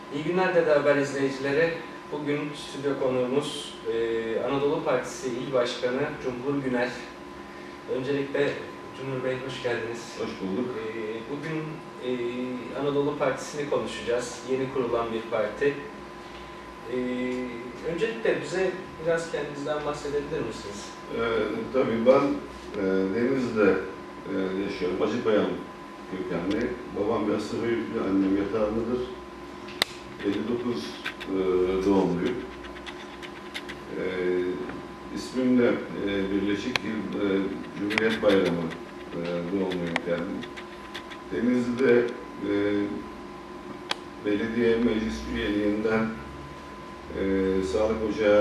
İyi günler Dede Haber izleyicileri. Bugün stüdyo konuğumuz Anadolu Partisi İl Başkanı Cumhur Güner. Öncelikle Cumhur Bey hoş geldiniz. Hoş bulduk. Bugün Anadolu Partisi'ni konuşacağız. Yeni kurulan bir parti. Öncelikle bize biraz kendinizden bahsedebilir misiniz? Tabii ben Denizli'de yaşıyorum. Acıpayam kökenli. Babam bir Asırhöyüklü, annem yatağındadır. 59 doğumluyum. İsmimle birleşik Cumhuriyet Bayramı doğumluyum kendim. Denizli'de belediye meclis üyeliğinden sağlık ocağı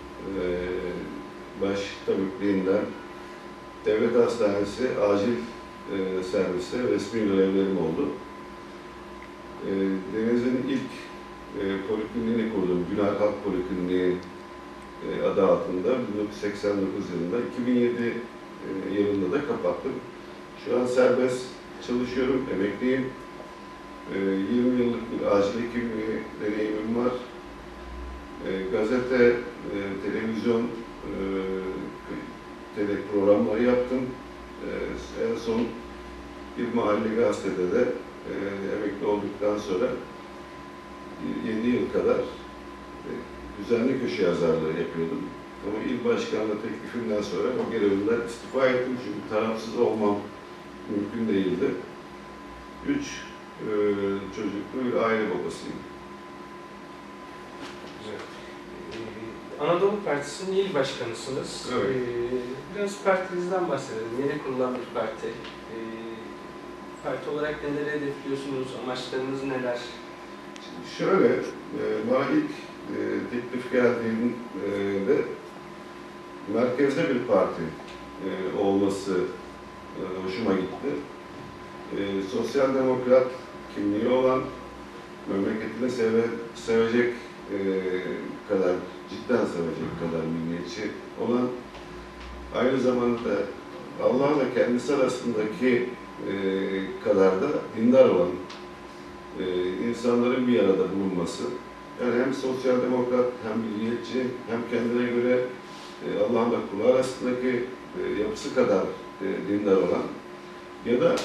baş tabipliğinden devlet hastanesi acil servise resmi görevlerim oldu. Denizli'nin ilk polikliniğini kurdum. Güner Halk Polikliniği adı altında 1989 yılında. 2007 yılında da kapattım. Şu an serbest çalışıyorum, emekliyim. 20 yıllık bir acil hekimliği deneyimim var. Gazete, televizyon programları yaptım. En son bir mahalle gazetede de emekli olduktan sonra 7 yıl kadar düzenli köşe yazarlığı yapıyordum. Ama il başkanlığı teklifimden sonra o görevimden istifa ettim çünkü tarafsız olmam mümkün değildi. 3 çocuklu bir aile babasıyım. Anadolu Partisi'nin il başkanısınız. Evet. Biraz partinizden bahsedelim. Yeni kurulan bir parti. Parti olarak neleri hedefliyorsunuz? Amaçlarınız neler? Şimdi şöyle, bana ilk teklif geldiğinde merkezde bir parti olması hoşuma gitti. Sosyal demokrat kimliği olan, memleketini sevecek kadar, cidden sevecek kadar milliyetçi olan, aynı zamanda Allah'la kendisi arasındaki kadar da dindar olan insanların bir arada bulunması. Yani hem sosyal demokrat, hem milliyetçi, hem kendine göre Allah'la kulu arasındaki yapısı kadar dindar olan ya da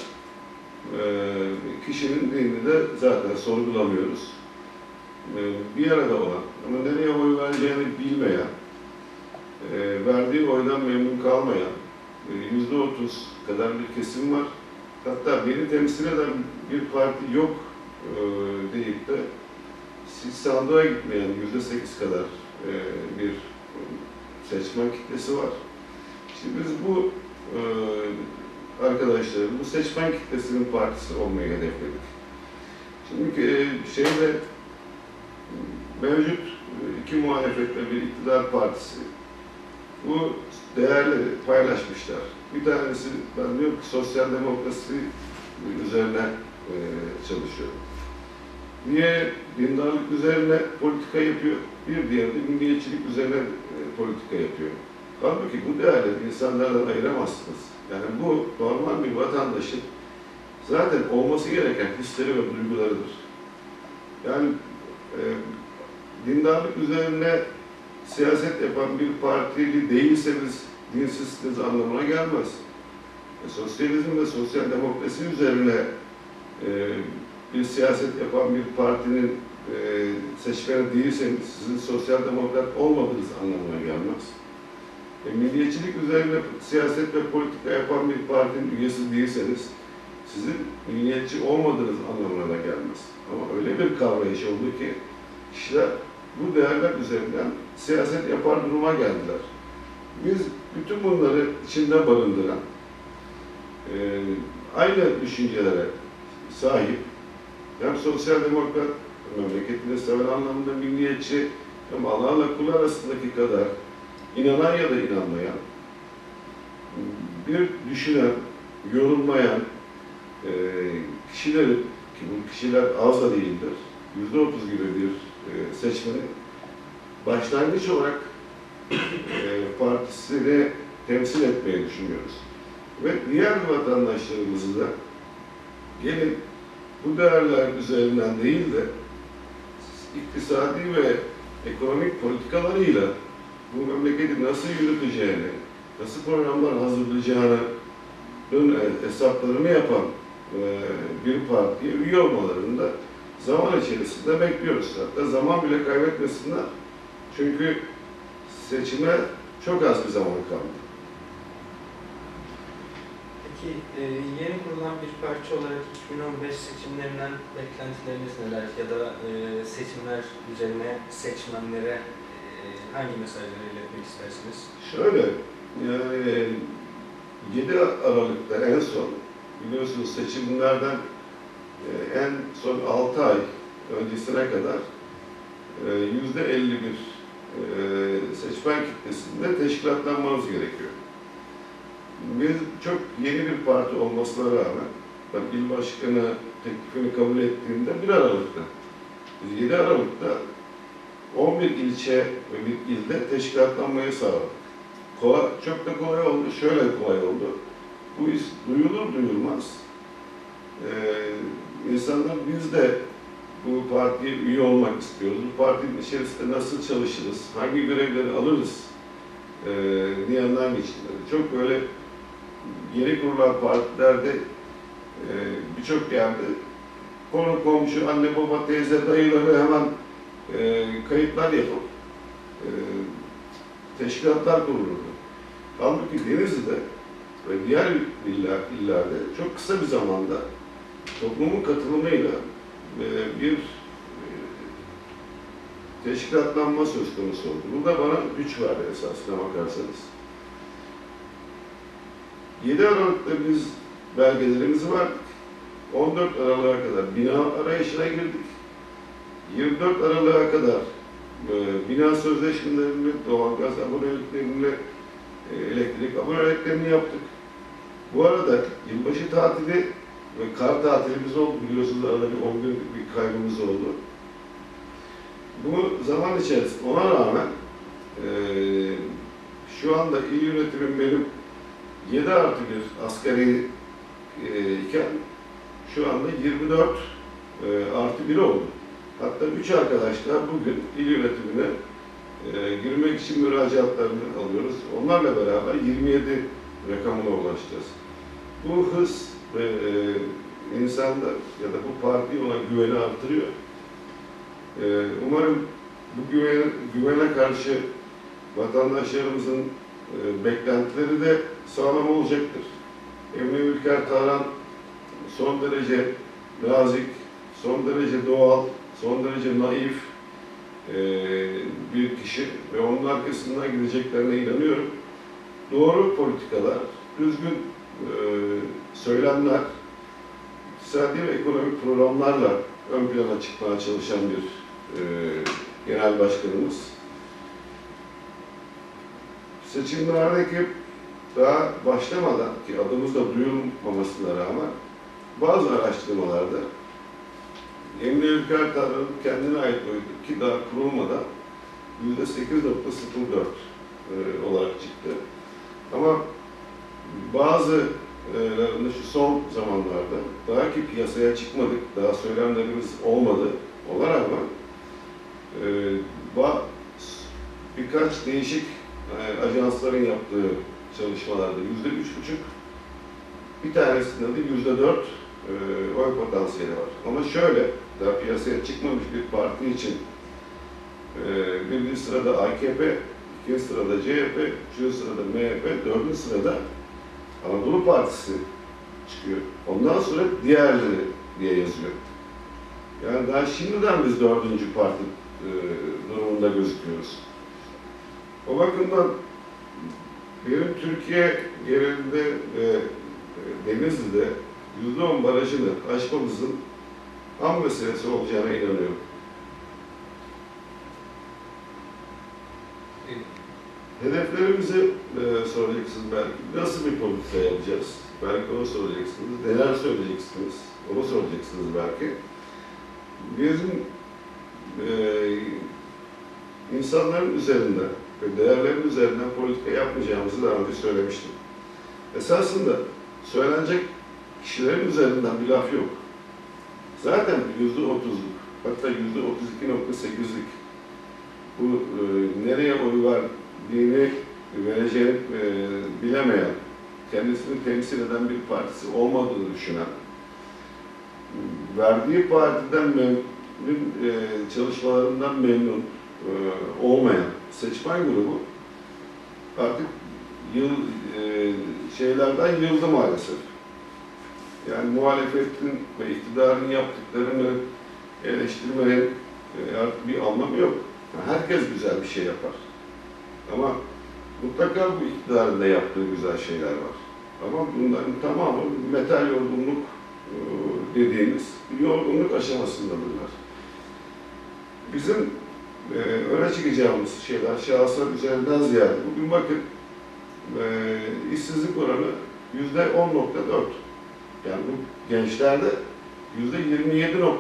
kişinin dinini de zaten sorgulamıyoruz. Bir arada olan ama nereye oy vereceğini bilmeyen, verdiği oydan memnun kalmayan %30 kadar bir kesim var. Hatta beni temsil eden bir parti yok deyip de siz sandığa gitmeyen %8 kadar bir seçmen kitlesi var. İşte biz bu arkadaşların, bu seçmen kitlesinin partisi olmayı hedefledik. Şimdi şeyde mevcut iki muhalefetle bir iktidar partisi bu değerleri paylaşmışlar. Bir tanesi, ben diyorum ki sosyal demokrasi üzerine çalışıyor. Niye dindarlık üzerine politika yapıyor? Bir diğeri de milliyetçilik üzerine politika yapıyor. Halbuki bu değerleri insanlardan ayıramazsınız. Yani bu normal bir vatandaşın zaten olması gereken hisleri ve duygularıdır. Yani dindarlık üzerine siyaset yapan bir partili değilseniz dinsizsiniz anlamına gelmez. Sosyalizm ve sosyal demokrasi üzerine bir siyaset yapan bir partinin seçmeni değilseniz sizin sosyal demokrat olmadığınız anlamına gelmez. Milliyetçilik üzerine siyaset ve politika yapan bir partinin üyesi değilseniz sizin milliyetçi olmadığınız anlamına da gelmez. Ama öyle bir kavrayış oldu ki kişiler bu değerler üzerinden siyaset yapar duruma geldiler. Biz bütün bunları içinde barındıran, aynı düşüncelere sahip, hem sosyal demokrat, memleketini seven anlamda milliyetçi, hem Allah'la kul arasındaki kadar inanan ya da inanmayan, bir düşünen, yorulmayan kişilerin, ki bu kişiler az da değildir, %30 gibi bir seçmeni başlangıç olarak partisini temsil etmeyi düşünüyoruz. Ve diğer vatandaşlarımızı da gelin bu değerler üzerinden değil de iktisadi ve ekonomik politikalarıyla bu memleketi nasıl yürüteceğini, nasıl programlar hazırlayacağını hesaplarını yapan bir partiye üye olmalarını da zaman içerisinde bekliyoruz. Hatta zaman bile kaybetmesinler. Çünkü seçime çok az bir zaman kaldı. Peki yeni kurulan bir parti olarak 2015 seçimlerinden beklentileriniz neler? Ya da seçimler üzerine seçmenlere hangi mesajları iletmek istersiniz? Şöyle, yani 7 Aralık'ta en son, biliyorsunuz seçimlerden en son 6 ay öncesine kadar %51 seçmen kitlesinde teşkilatlanmanız gerekiyor. Biz çok yeni bir parti olmasına rağmen, ben il başkanı teklifini kabul ettiğimde 1 Aralık'ta, biz 7 Aralık'ta 11 ilçe ve bir ilde teşkilatlanmayı sağladık. Çok da kolay oldu, şöyle kolay oldu. Bu iş duyulur duyulmaz. İnsanlar biz de bu partiye üye olmak istiyoruz. Bu partinin içerisinde nasıl çalışırız, hangi görevleri alırız diyenler geçtiler. Çok böyle yeni kurulan partilerde birçok yerde konu komşu, anne baba, teyze, dayıları hemen kayıtlar yapıp teşkilatlar kurulurdu. Halbuki Denizli'de ve diğer illerde çok kısa bir zamanda toplumun katılımıyla bir teşkilatlanma söz konusu oldu. Bu da bana güç verdi esasına bakarsanız. 7 Aralık'ta biz belgelerimizi verdik. 14 Aralık'a kadar bina arayışına girdik. 24 Aralık'a kadar bina sözleşmelerini, doğalgaz aboneliklerini, elektrik aboneliklerini yaptık. Bu arada yılbaşı tatili ve kar tatilimiz oldu. Biliyorsunuz arada bir 10 gün bir kaybımız oldu. Bu zaman içerisinde ona rağmen şu anda il yönetimim benim 7+1 asgari iken şu anda 24+1 oldu. Hatta 3 arkadaşlar bugün il yönetimine girmek için müracaatlarını alıyoruz. Onlarla beraber 27 rakamına ulaşacağız. Bu hız ve insanda ya da bu partiye olan güveni artırıyor. Umarım bu güvene karşı vatandaşlarımızın beklentileri de sağlam olacaktır. Emre Ülker Tarhan son derece nazik, son derece doğal, son derece naif bir kişi ve onun arkasından gideceklerine inanıyorum. Doğru politikalar, düzgün söylemler, iktisadi ve ekonomik programlarla ön plana çıkmaya çalışan bir genel başkanımız. Seçimlerdeki daha başlamadan ki adımız da duyulmamasına rağmen bazı araştırmalarda Emre Ülker Tarhan'ın kendine ait boyutu ki daha kurulmadan %8.04 olarak çıktı. Ama bazı şu son zamanlarda daha ki piyasaya çıkmadık, daha söylemlerimiz olmadı. Ona rağmen birkaç değişik ajansların yaptığı çalışmalarda %3,5, bir tanesinde de %4 oy potansiyeli var. Ama şöyle, daha piyasaya çıkmamış bir parti için birinci sırada AKP, ikinci sırada CHP, üçüncü sırada MHP, dördüncü sırada Anadolu Partisi çıkıyor. Ondan sonra diğerleri diye yazıyor. Yani daha şimdiden biz dördüncü parti durumunda gözüküyoruz. O bakımdan benim Türkiye genelinde ve Denizli'de %10 barajını aşmamızın ham meselesi olacağına inanıyorum. Hedeflerimizi soracaksınız belki. Nasıl bir politika yapacağız? Belki onu soracaksınız. Neler söyleyeceksiniz? Onu soracaksınız belki. Bizim insanların üzerinden ve değerlerin üzerinden politika yapmayacağımızı daha önce söylemiştim. Esasında söylenecek kişilerin üzerinden bir laf yok. Zaten %30'luk hatta %32,8'lik bu nereye oy vereceğini bilemeyen, kendisini temsil eden bir partisi olmadığını düşünen, verdiği partiden memnun, çalışmalarından memnun olmayan seçmen grubu artık şeylerden yıldı maalesef. Yani muhalefetin ve iktidarın yaptıklarını eleştirmenin artık bir anlamı yok. Herkes güzel bir şey yapar. Ama mutlaka bu iktidarın da yaptığı güzel şeyler var. Ama bunların tamamı metal yorgunluk dediğimiz bir yorgunluk aşamasındadırlar. Bizim öne çıkacağımız şeyler şahıslar üzerinden ziyade bugün bakın işsizlik oranı %10,4. Yani bu gençlerde %27,9.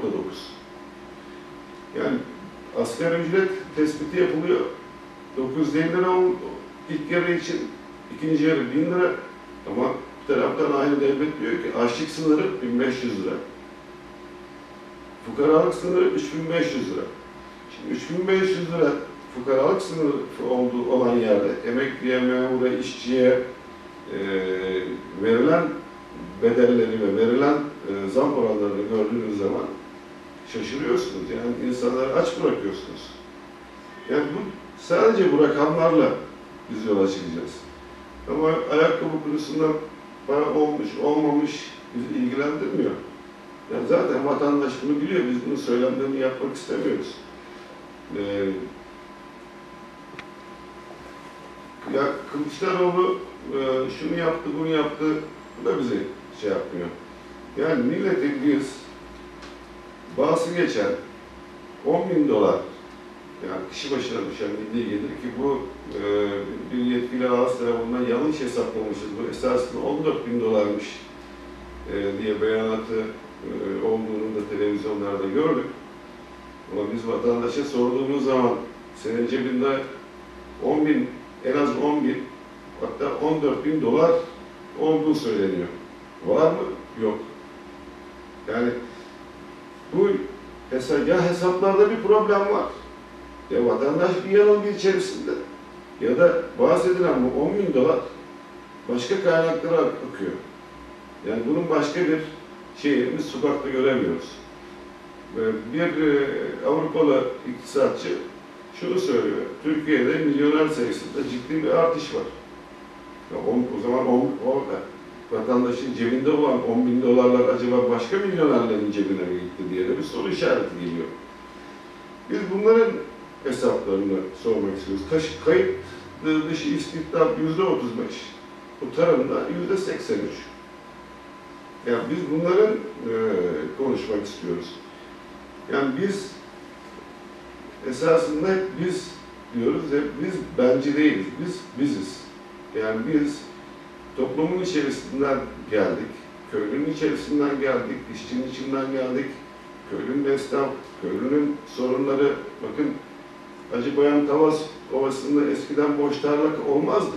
Yani asgari ücret tespiti yapılıyor. 950 lira ilk yarı için, ikinci yarı 1000 lira. Ama bir taraftan aynı devlet diyor ki açlık sınırı 1500 lira. Fukaralık sınırı 3500 lira. Şimdi 3500 lira fukaralık sınırı olan yerde emekliye, memura, işçiye verilen bedelleri ve verilen zam oranlarını gördüğünüz zaman şaşırıyorsunuz. Yani insanları aç bırakıyorsunuz. Yani bu sadece bu rakamlarla biz yola çıkacağız. Ama ayakkabı kurusundan para olmuş, olmamış bizi ilgilendirmiyor. Yani zaten vatandaş bunu biliyor. Biz bunun söylemlerini yapmak istemiyoruz. Ya Kılıçdaroğlu şunu yaptı, bunu yaptı, bu da bizi şey yapmıyor. Yani milletin biz bahsi geçen 10.000 dolar, yani kişi başına düşen milli gelir ki bu bir yetkili ağız tarafından yanlış hesaplamışız. Bu esasında 14.000 dolarmış diye beyanatı olduğunu da televizyonlarda gördük. Ama biz vatandaşa sorduğumuz zaman senin cebinde 10.000, en az 10.000, hatta 14.000 dolar olduğu söyleniyor. Var mı? Yok. Yani bu hesaplarda bir problem var. Ya vatandaş bir yanılgı içerisinde ya da bahsedilen bu 10.000 dolar başka kaynaklara akıyor. Yani bunun başka bir şeyini biz sokakta göremiyoruz. Bir Avrupalı iktisatçı şunu söylüyor, Türkiye'de milyoner sayısında ciddi bir artış var. Ya o zaman orada vatandaşın cebinde olan 10.000 dolarlar acaba başka milyonerlerin cebine mi gitti diye de bir soru işareti geliyor. Biz bunların hesaplarını sormak istiyoruz. Kayıt dışı istihdam %35, bu tarımda %83. Yani biz bunların konuşmak istiyoruz. Yani biz esasında biz diyoruz hep biz bence değiliz, biz biziz. Yani biz toplumun içerisinden geldik, köylünün içerisinden geldik, işçinin içinden geldik, köylünün esnaf, köylünün sorunları, bakın Acıbayan Tavas Ovası'nda eskiden boş tarla olmazdı.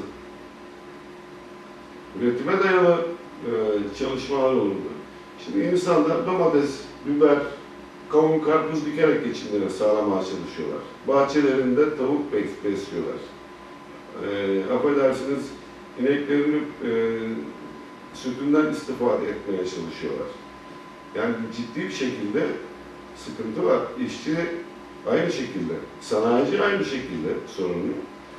Üretime dayalı çalışmalar olurdu. Şimdi insanlar domates, biber, kavun, karpuz dikerek geçimlerini sağlamaya çalışıyorlar. Bahçelerinde tavuk besliyorlar. Affedersiniz, ineklerini sütünden istifade etmeye çalışıyorlar. Yani ciddi bir şekilde sıkıntı var. İşçi aynı şekilde, sanayici aynı şekilde sorunlu.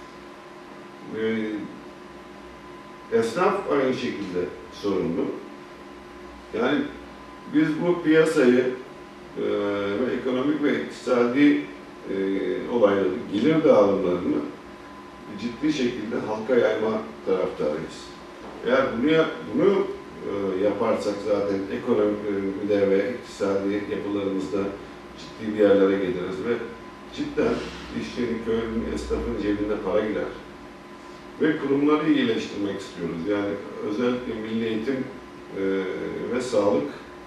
Esnaf aynı şekilde sorunlu. Yani biz bu piyasayı ve ekonomik ve iktisadi olayları, gelir dağılımlarını ciddi şekilde halka yayma taraftarıyız. Eğer bunu yaparsak zaten ekonomide ve iktisadi yapılarımızda ciddi bir yerlere geliriz ve cidden işçinin, köylünün, esnafın cebinde para girer. Ve kurumları iyileştirmek istiyoruz. Yani özellikle milli eğitim ve sağlık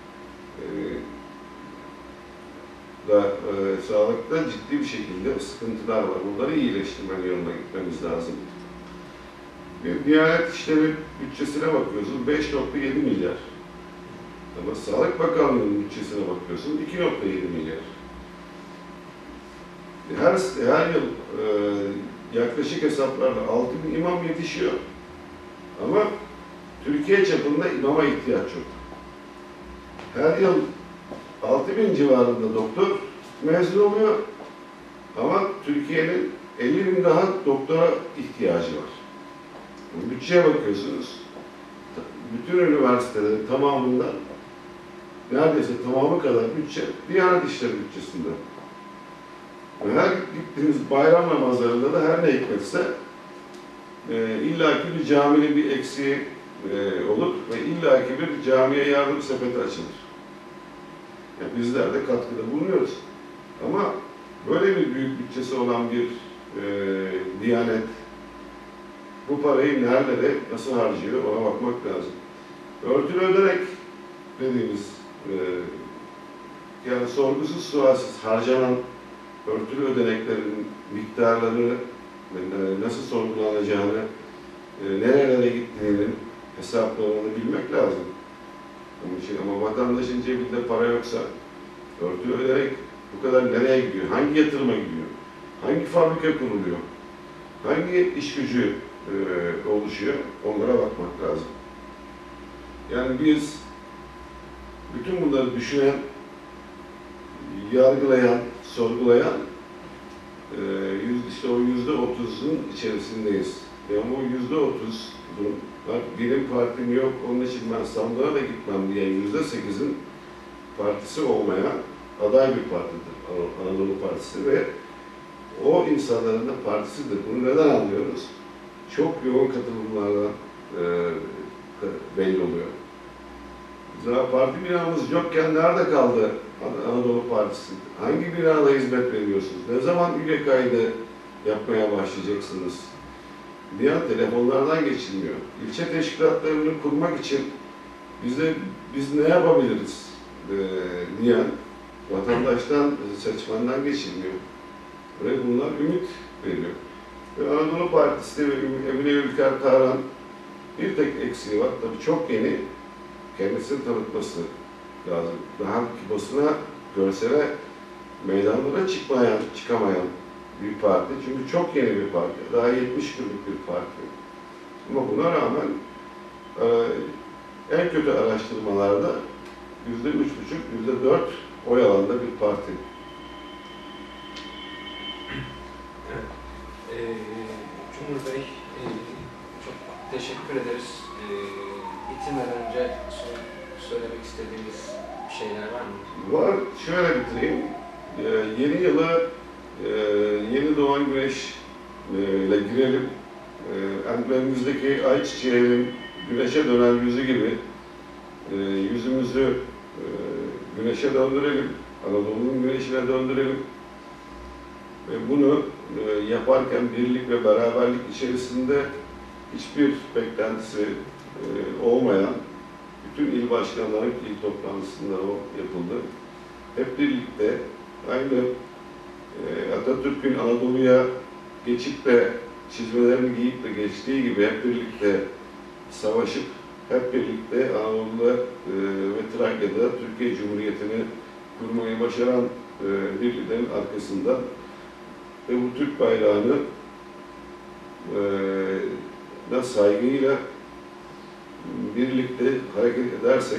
sağlıkta ciddi bir şekilde sıkıntılar var. Bunları iyileştirmenin yoluna gitmemiz lazım. Diyanet İşleri bütçesine bakıyorsun 5,7 milyar. Ama Sağlık Bakanlığı'nın bütçesine bakıyorsun 2,7 milyar. Her yıl yaklaşık hesaplarla 6.000 imam yetişiyor. Ama Türkiye çapında imama ihtiyaç yok. Her yıl 6.000 civarında doktor mezun oluyor. Ama Türkiye'nin 50.000 daha doktora ihtiyacı var. Bütçeye bakıyorsunuz. Bütün üniversitelerin tamamından neredeyse tamamı kadar bütçe Diyanet İşleri bütçesinde. Her gittiğimiz bayram namazlarında da her ne hikmetse illaki bir caminin bir eksiği olur ve illaki bir camiye yardım sepeti açılır. Yani bizler de katkıda bulunuyoruz. Ama böyle bir büyük bütçesi olan bir Diyanet bu parayı nerede, nasıl harcıyor ona bakmak lazım. Örtülü ödenek dediğimiz yani sorgusuz sualsiz harcanan örtülü ödeneklerin miktarları nasıl sorgulanacağını, nerelere gittiğinin hesaplarını bilmek lazım. Onun için ama vatandaşın cebinde para yoksa örtülü ödenek bu kadar nereye gidiyor, hangi yatırıma gidiyor, hangi fabrika kuruluyor, hangi iş gücü oluşuyor, onlara bakmak lazım. Yani biz bütün bunları düşünen, yargılayan, sorgulayan işte o %30'un içerisindeyiz. Yani o %30'un benim partim yok, onun için ben sandığa da gitmem diyen %8'in partisi olmayan aday bir partidir. Anadolu Partisi ve o insanların da partisidir. Bunu neden anlıyoruz? Çok yoğun katılımlarla belli oluyor. Daha parti binamız yokken nerede kaldı Anadolu Partisi? Hangi binada hizmet veriyorsunuz? Ne zaman üye kaydı yapmaya başlayacaksınız? Diğer telefonlardan geçilmiyor. İlçe teşkilatlarını kurmak için biz ne yapabiliriz diyen vatandaştan, seçmenden geçilmiyor. Ve bunlar ümit veriyor. Ve Anadolu Partisi ve Emine Ülker Tarhan bir tek eksiği var. Tabii çok yeni, kendisini tanıtması lazım. Daha basına, görsele, meydanlara çıkamayan bir parti. Çünkü çok yeni bir parti. Daha 70 günlük bir parti. Ama buna rağmen en kötü araştırmalarda %3,5, %4 oy alanda bir parti. Cumhur Bey, çok teşekkür ederiz. Bitirmeden önce söylemek istediğiniz şeyler var mı? Var. Şöyle bitireyim. Yeni yıla yeni doğan güneş ile girelim. Önümüzdeki ay çiçeğinin güneşe dönen yüzü gibi yüzümüzü güneşe döndürelim. Anadolu'nun güneşine döndürelim. Ve bunu yaparken birlik ve beraberlik içerisinde hiçbir beklentisi olmayan bütün il başkanlarının ilk toplantısında o yapıldı. Hep birlikte aynı Atatürk'ün Anadolu'ya geçip de çizmelerini giyip de geçtiği gibi hep birlikte savaşıp hep birlikte Anadolu'da ve Trakya'da Türkiye Cumhuriyeti'ni kurmayı başaran bir liderin arkasından ve bu Türk bayrağını da saygıyla birlikte hareket edersek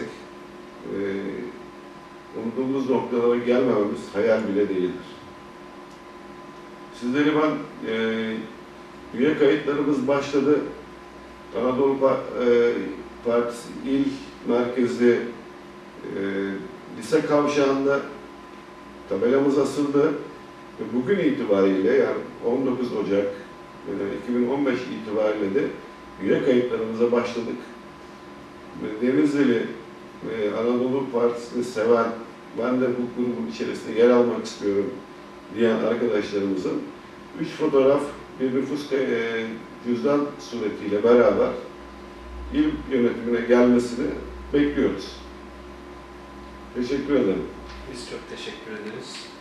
umduğumuz noktalara gelmememiz hayal bile değildir. Sizleri ben üye kayıtlarımız başladı. Anadolu Partisi İl Merkezi lise kavşağında tabelamız asıldı. Bugün itibariyle yani 19 Ocak 2015 itibariyle de üye kayıtlarımıza başladık. Denizli Anadolu Partisi'ni seven, ben de bu grubun içerisinde yer almak istiyorum diyen arkadaşlarımızın 3 fotoğraf bir nüfus cüzdan suretiyle beraber il yönetimine gelmesini bekliyoruz. Teşekkür ederim. Biz çok teşekkür ederiz.